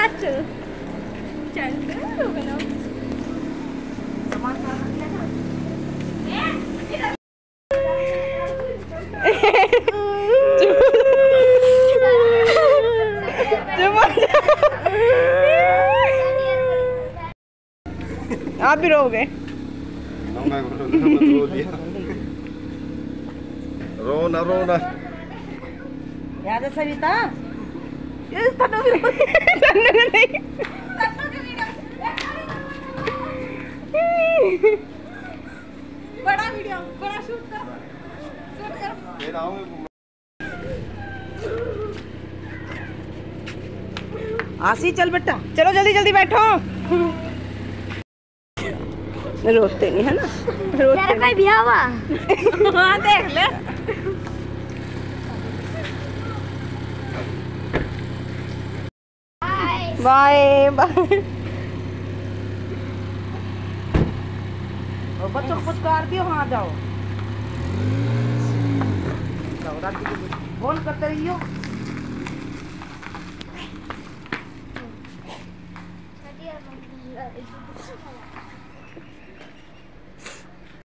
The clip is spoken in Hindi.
चल चल बनाओ आप भी रोगे? रोना रोना याद है सरिता? बड़ा वीडियो बड़ा शूट कर आसी चल बेटा, चलो जल्दी जल्दी बैठो। रोते नहीं है ना, रोते नहीं भी आवा। हाँ देख ले। Bye bye. बच्चों को पुचकार दियो, वहाँ जाओ। फोन करते रहियो।